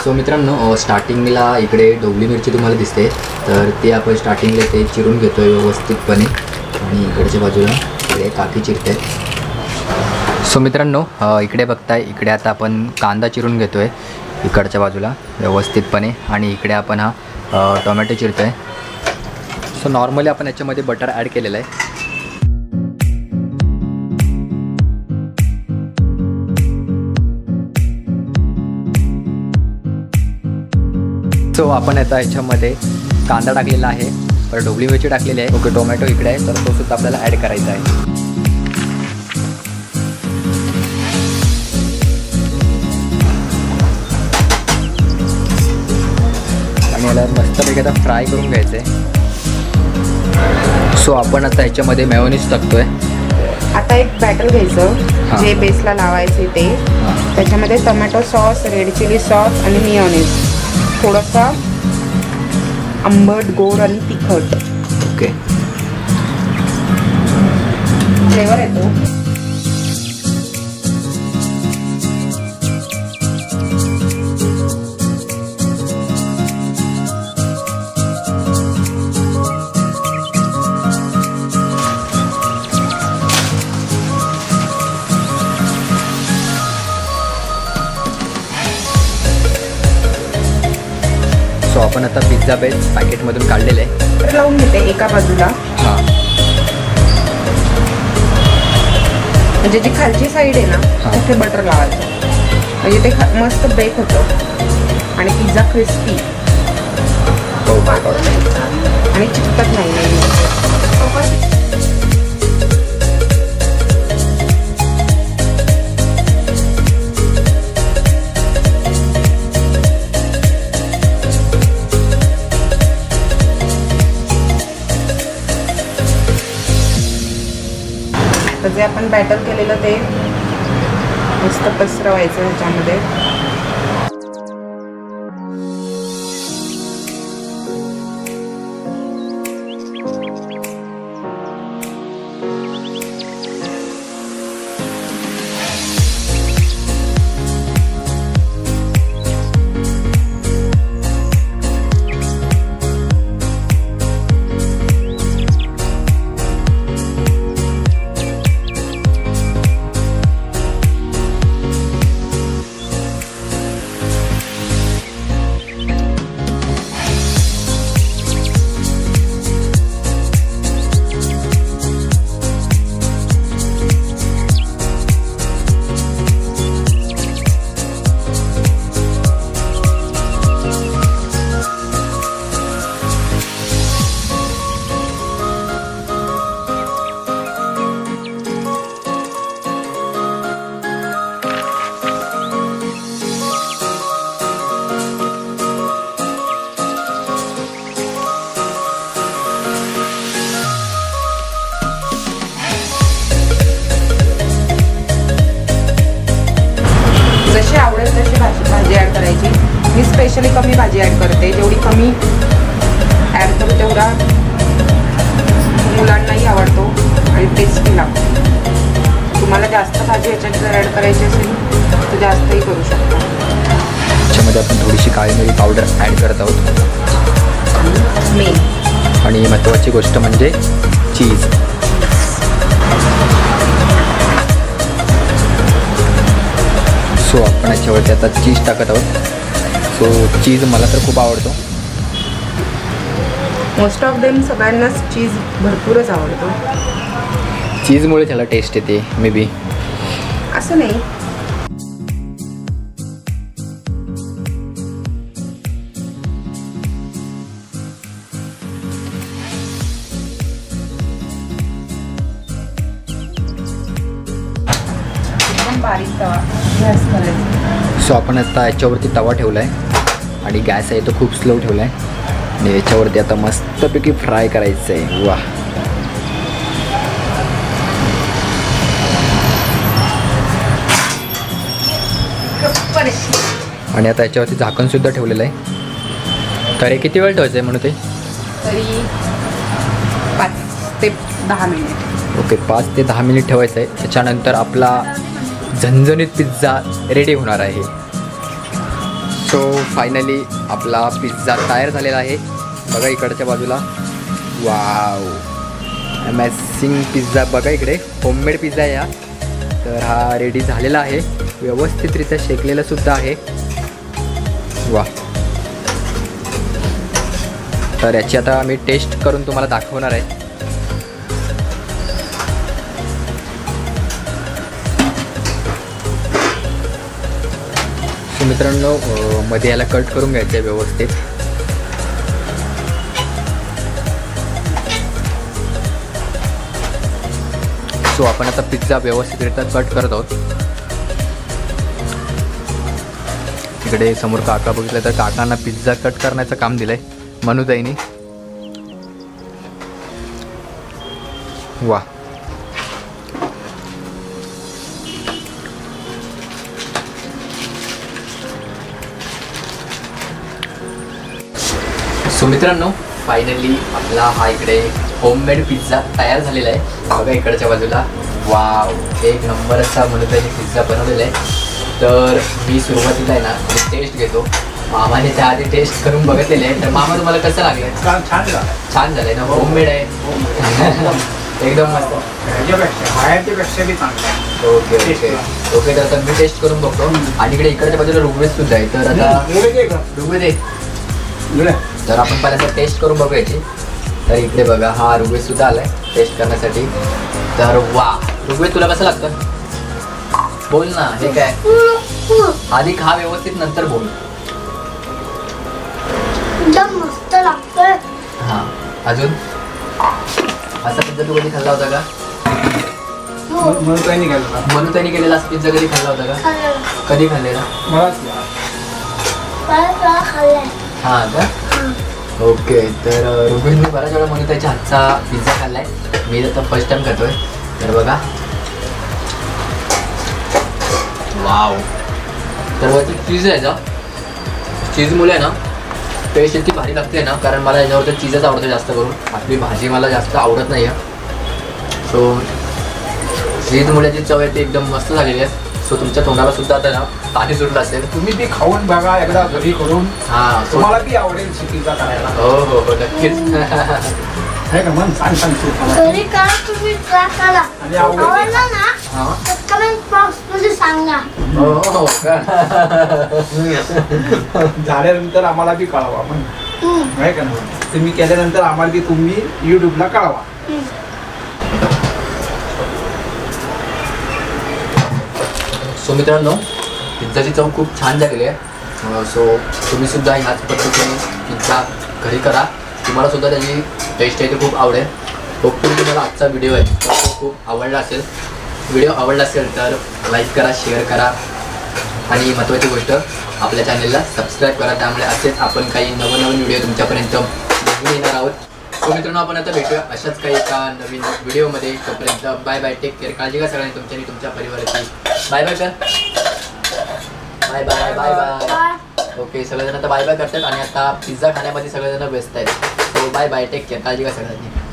So मित्रांनो, स्टार्टिंगला इकडे ढोबळी मिरची तुम्हाला दिसते, तर ते आपण स्टार्टिंगला ते चिरून घेतो आहे व्यवस्थितपणे आणि इकडच्या बाजूला इकडे काकी चिरते. सो मित्रांनो, इकडे बघताय, इकडे आता आपण कांदा चिरून घेतो आहे इकडच्या बाजूला व्यवस्थितपणे आणि इकडे आपण हा टोमॅटो चिरतो आहे. सो नॉर्मली आपण याच्यामध्ये बटर ॲड केलेलं आहे. सो आपण आता याच्यामध्ये कांदा टाकलेला आहे, परत ढोबळी मिरची टाकलेली आहे. ओके, टोमॅटो इकडे आहे, तर तो सुद्धा आपल्याला ॲड करायचा आहे. आणि याला मस्तपैकी आता फ्राय करून घ्यायचं आहे. सो आपण आता ह्याच्यामध्ये मेयोनीज टाकतोय. आता एक बॅटर घ्यायचं जे बेसला लावायचे ते, त्याच्यामध्ये tomato sauce, red chilli sauce आणि मेयोनीज, थोडासा आंबट, गोड आणि तिखट. ओके, फ्लेवर येतो. सो आपण आता पिझ्झा बेस पॅकेटमधून काढलेलं आहे. तर लावून घेते एका बाजूला. हां, म्हणजे जी खालची साईड आहे ना तिथे बटर लावायचं, म्हणजे ते मस्त बेक होतं आणि पिझ्झा क्रिस्पी आणि चिकटत नाही. जे आपण बॅटर केलेलं ते मस्त पसरवायचं ह्याच्यामध्ये. जशी आवडेल तशी भाजी ॲड करायची. मी स्पेशली कमी भाजी ॲड करते, जेवढी कमी ॲड करू तेवढा मुलांनाही आवडतो आणि टेस्टी लागतो. तुम्हाला जास्त भाजी याच्यात जर ॲड करायची असेल तर जास्तही करू शकता. त्याच्यामध्ये आपण थोडीशी काळी मिरी पावडर ॲड करत आहोत. मेन आणि महत्त्वाची गोष्ट म्हणजे चीज. सो आपण याच्यावरती आता चीज टाकत आहोत. सो चीज मला तर खूप आवडतो. मोस्ट ऑफ देम सगळ्यांनाच चीज भरपूरच आवडतो. चीजमुळे त्याला टेस्ट येते मे बी, असं नाही. बारीक तवा गॅस करायचा. सो आपण आता याच्यावरती तवा ठेवला आहे आणि गॅस आहे तो खूप स्लो ठेवला आहे आणि याच्यावरती आता मस्तपैकी फ्राय करायचं आहे. वा, आणि आता याच्यावरती झाकणसुद्धा ठेवलेलं आहे. तर हे किती वेळ ठेवायचं आहे म्हणून ते? तरी 5 ते 10 मिनिट. ओके, 5 ते 10 मिनिट ठेवायचं आहे. त्याच्यानंतर आपला झणझणीत पिझ्झा रेडी होणार आहे. सो फायनली आपला पिझ्झा तयार झालेला आहे. बघा इकडच्या बाजूला. Wow, amazing pizza. बघा इकडे होममेड पिझ्झा आहे हा. तर हा रेडी झालेला आहे, व्यवस्थितरित्या शेकलेला सुद्धा आहे. वा. तर याची आता मी टेस्ट करून तुम्हाला दाखवणार आहे. सो मित्रांनो, मध्ये याला कट करून घ्यायचं आहे व्यवस्थित. सो आपण आता पिझ्झा व्यवस्थितरित्या कट करत आहोत. इकडे समोर काका बघितलं तर काकांना पिझ्झा कट करण्याचं काम दिलंय मनुताईनी. वा. सो मित्रांनो, फायनली आपला हा इकडे होममेड पिझ्झा तयार झालेला आहे. बघा इकडच्या बाजूला. वाव, एक नंबर असा मनुताईने पिझ्झा बनवलेला आहे. तर मी सुरुवातीला आहे ना टेस्ट घेतो. मामाने त्याआधी टेस्ट करून बघितलेले आहे. तर मामा तुम्हाला कसं लागलं? छान झालंय ना? होममेड आहे एकदम मस्त. Okay okay okay. तर आता मी टेस्ट करून बघतो. आणि इकडच्या बाजूला ऋग्वेद सुद्धा आहे. तर आता ऋग्वेद आहे, तर आपण पहिल्यांदा टेस्ट करून बघायची. तर इकडे बघा, हा ऋग्वेद सुद्धा आलाय टेस्ट करण्यासाठी. तर वा, ऋग्वेद तुला कसं लागतं? बोल ना. हे काय? आधी खा व्यवस्थित, नंतर बोल. एकदम मस्त लागतोय. हा, अजून असा पिझ्झा तू कधी खाल्ला होता का? मनुताईने केलेला असा पिझ्झा कधी खाल्ला होता का? कधी खाल्लेला? हा का? ओके. तर ऋग्वेदने बऱ्याच वेळा मनुताईच्या हातचा पिझ्झा खाल्लाय. मी आता फर्स्ट टाइम खातोय. तर बघा. वाव. तर वरती चीज आहे ना, चीजमुळे आहे ना टेस्ट इतकी भारी लागते ना, कारण मला याच्यावर तर चीजच आवडतं जास्त करून. आपली भाजी मला जास्त आवडत नाही आहे. सो चीजमुळे जी चव आहे ती एकदम मस्त झालेली आहे. सो तुमच्या तोंडाला सुद्धा आता ना पाणी सुटलं असेल. तुम्ही बी खाऊन बघा एकदा घरी करून. हां, तुम्हाला बी आवडेल पिझ्झा करायला. हो हो हो, नक्कीच. आहे का? मन सांग घरी करा, तुम्ही ट्राय करा. आणि आवडलं ना तर कमेंट बॉक्स मध्ये सांगा. हो हो का? झाल्यानंतर आम्हाला बी कळवा. मग आहे का ना? तुम्ही केल्यानंतर आम्हाला बी तुम्ही युट्यूबला कळवा. सो मित्रांनो, पिझ्झाची चव खूप छान झालेली आहे. सो तुम्ही सुद्धा ह्याच पद्धतीने पिझ्झा घरी करा. तुम्हाला सुद्धा त्याची टेस्ट आहे ते खूप आवडेल. होपफुली तुम्हाला आजचा व्हिडिओ आहे तो खूप आवडला असेल. व्हिडिओ आवडला असेल तर लाईक करा, शेअर करा आणि महत्त्वाची गोष्ट आपल्या चॅनलला सबस्क्राईब करा. त्यामुळे असेच आपण काही नवनवीन व्हिडिओ तुमच्यापर्यंत घेऊन येणार आहोत. सो मित्रांनो, आपण आता भेटूया अशाच काही एका नवीन व्हिडिओमध्ये. तोपर्यंत बाय बाय, टेक केअर. काळजी घ्या सगळ्यांनी तुमच्या आणि तुमच्या परिवाराची. बाय बाय कर. Bye bye bye bye. Okay, सगळेजण आता बाय बाय करतात आणि आता पिझ्झा खाण्यामध्ये सगळेजण व्यस्त आहेत. So bye bye, take care. काळजी घ्या सगळ्यांनी.